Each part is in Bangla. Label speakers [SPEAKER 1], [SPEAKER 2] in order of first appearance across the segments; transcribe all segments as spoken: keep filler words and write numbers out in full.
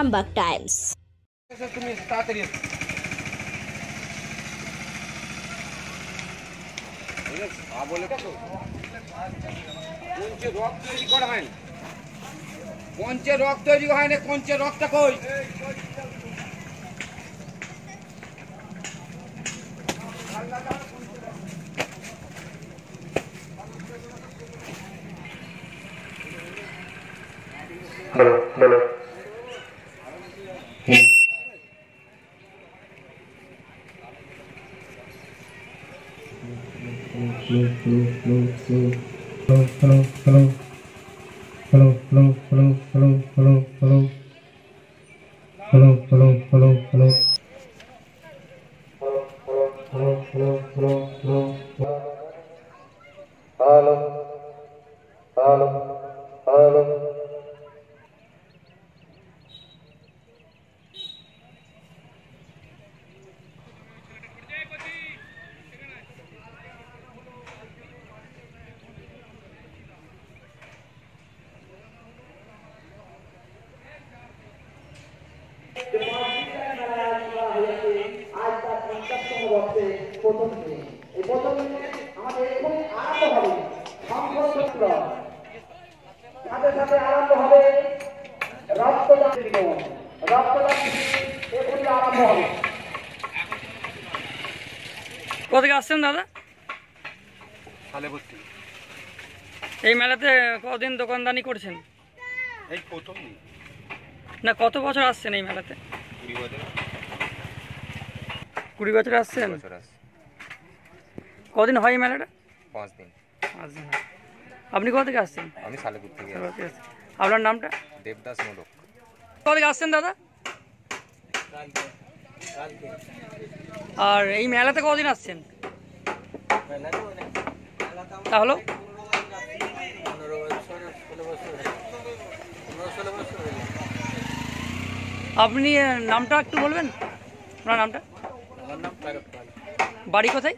[SPEAKER 1] আরামবাগ টাইমস।
[SPEAKER 2] কঞ্চে রক তৈরি হয় না, কঞ্চে রকটা কই?
[SPEAKER 3] Hello hello Hello, hello, hello, hello, hello, hello, hello, hello, hello, hello, hello, hello, hello, hello, hello, hello, hello.
[SPEAKER 4] কোথেকে আসছেন দাদা? এই মেলাতে কতদিন দোকানদানি করছেন?
[SPEAKER 2] এই প্রথম
[SPEAKER 4] না, কত বছর আসছেন এই মেলাতে? কুড়ি বছর আসছেন। কদিন হয় এই মেলাটা?
[SPEAKER 5] পাঁচ দিন।
[SPEAKER 4] পাঁচ দিন। আপনি কোথা থেকে আসছেন?
[SPEAKER 5] আমি সালেপুর থেকে।
[SPEAKER 4] আপনার নামটা?
[SPEAKER 5] দেবদাস মোড়ক।
[SPEAKER 4] কোথা থেকে আসছেন দাদা? আর এই মেলাতে কদিন আসছেন? তাহলে আপনি নামটা একটু বলবেন? আপনার নামটা? বাড়ি কোথায়?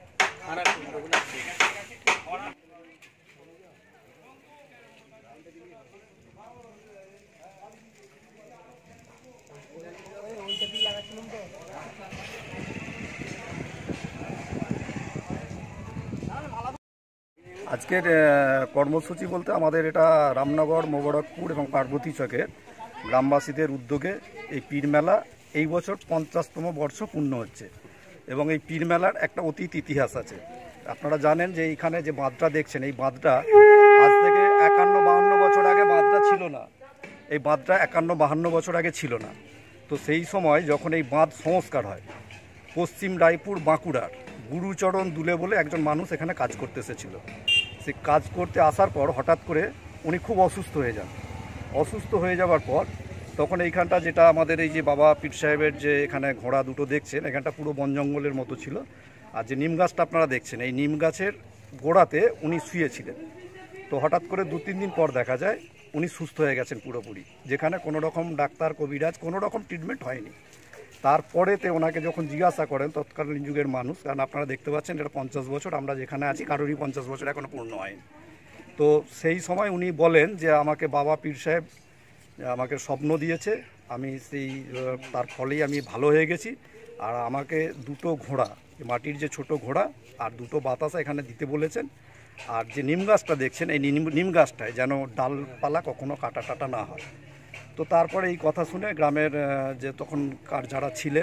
[SPEAKER 6] আজকের কর্মসূচি বলতে আমাদের এটা রামনগর, মোবারকপুর এবং পার্বতী চকের গ্রামবাসীদের উদ্যোগে এই পীর মেলা এই বছর পঞ্চাশতম বর্ষ পূর্ণ হচ্ছে এবং এই পীর মেলার একটা অতীত ইতিহাস আছে। আপনারা জানেন যে এইখানে যে বাঁধটা দেখছেন, এই বাঁধটা আজ থেকে একান্ন বাহান্ন বছর আগে বাঁধটা ছিল না। এই বাঁধটা একান্ন বাহান্ন বছর আগে ছিল না। তো সেই সময় যখন এই বাঁধ সংস্কার হয়, পশ্চিম রায়পুর বাঁকুড়ার গুরুচরণ দুলে বলে একজন মানুষ এখানে কাজ করতে এসেছিল। সে কাজ করতে আসার পর হঠাৎ করে উনি খুব অসুস্থ হয়ে যান। অসুস্থ হয়ে যাওয়ার পর তখন এইখানটা, যেটা আমাদের এই যে বাবা পীর সাহেবের যে এখানে ঘোড়া দুটো দেখছেন, এখানটা পুরো বন জঙ্গলের মতো ছিল। আর যে নিম গাছটা আপনারা দেখছেন, এই নিম গাছের গোড়াতে উনি শুয়েছিলেন। তো হঠাৎ করে দু তিন দিন পর দেখা যায় উনি সুস্থ হয়ে গেছেন পুরোপুরি, যেখানে কোনো রকম ডাক্তার কবিরাজ কোনো রকম ট্রিটমেন্ট হয়নি। তারপরেতে ওনাকে যখন জিজ্ঞাসা করেন তৎকালীন যুগের মানুষ, কারণ আপনারা দেখতে পাচ্ছেন এটা পঞ্চাশ বছর, আমরা যেখানে আছি কারোরই পঞ্চাশ বছর এখনও পূর্ণ হয়নি। তো সেই সময় উনি বলেন যে আমাকে বাবা পীর সাহেব আমাকে স্বপ্ন দিয়েছে, আমি সেই তার ফলেই আমি ভালো হয়ে গেছি। আর আমাকে দুটো ঘোড়া, মাটির যে ছোট ঘোড়া আর দুটো বাতাসা এখানে দিতে বলেছেন। আর যে নিম গাছটা দেখছেন, এই নিম গাছটায় যেন ডালপালা কখনো কাটা টাটা না হয়। তো তারপরে এই কথা শুনে গ্রামের যে তখনকার যারা ছিলেন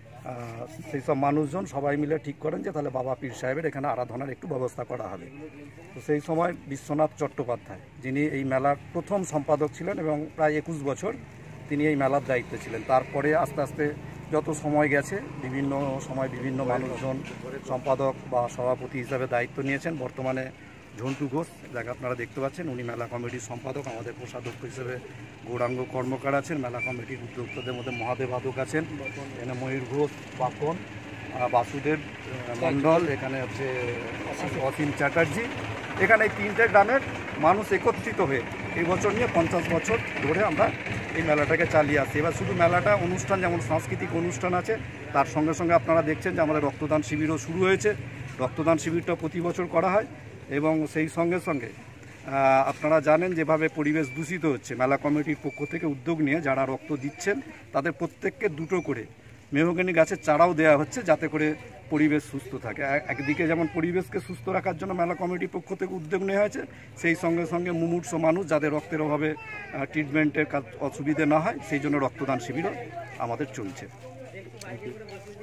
[SPEAKER 6] সেই সব মানুষজন সবাই মিলে ঠিক করেন যে তাহলে বাবা পীর সাহেবের এখানে আরাধনার একটু ব্যবস্থা করা হবে। তো সেই সময় বিশ্বনাথ চট্টোপাধ্যায়, যিনি এই মেলার প্রথম সম্পাদক ছিলেন এবং প্রায় একুশ বছর তিনি এই মেলার দায়িত্বে ছিলেন। তারপরে আস্তে আস্তে যত সময় গেছে বিভিন্ন সময় বিভিন্ন মানুষজন সম্পাদক বা সভাপতি হিসাবে দায়িত্ব নিয়েছেন। বর্তমানে ঝন্টু ঘোষ, যাকে আপনারা দেখতে পাচ্ছেন, উনি মেলা কমিটির সম্পাদক। আমাদের কোষাধ্যক্ষ হিসেবে গৌরাঙ্গ কর্মকার আছেন। মেলা কমিটির উদ্যোক্তাদের মধ্যে মহাদেব আদক আছেন, এখানে ময়ূর ঘোষ, বাপন, বাসুদেব মণ্ডল, এখানে হচ্ছে অসীম চ্যাটার্জি। এখানে এই তিনটে গ্রামের মানুষ একত্রিত হয়ে এই বছর নিয়ে পঞ্চাশ বছর ধরে আমরা এই মেলাটাকে চালিয়ে আসছি। এবার শুধু মেলাটা অনুষ্ঠান, যেমন সাংস্কৃতিক অনুষ্ঠান আছে, তার সঙ্গে সঙ্গে আপনারা দেখছেন যে আমাদের রক্তদান শিবিরও শুরু হয়েছে। রক্তদান শিবিরটা প্রতি বছর করা হয় এবং সেই সঙ্গে সঙ্গে আহ, আপনারা জানেন যেভাবে পরিবেশ দূষিত হচ্ছে, মেলা কমিটির পক্ষ থেকে উদ্যোগ নিয়ে যারা রক্ত দিচ্ছেন তাদের প্রত্যেককে দুটো করে মেহগনি গাছের চারাও দেওয়া হচ্ছে, যাতে করে পরিবেশ সুস্থ থাকে। এ- একদিকে যেমন পরিবেশকে সুস্থ রাখার জন্য মেলা কমিটির পক্ষ থেকে উদ্যোগ নেওয়া হয়েছে, সেই সঙ্গে সঙ্গে মুমূর্ষু মানুষ যাদের রক্তের অভাবে ট্রিটমেন্টের কাজ অসুবিধে না হয়, সেই জন্য রক্তদান শিবিরও আমাদের চলছে।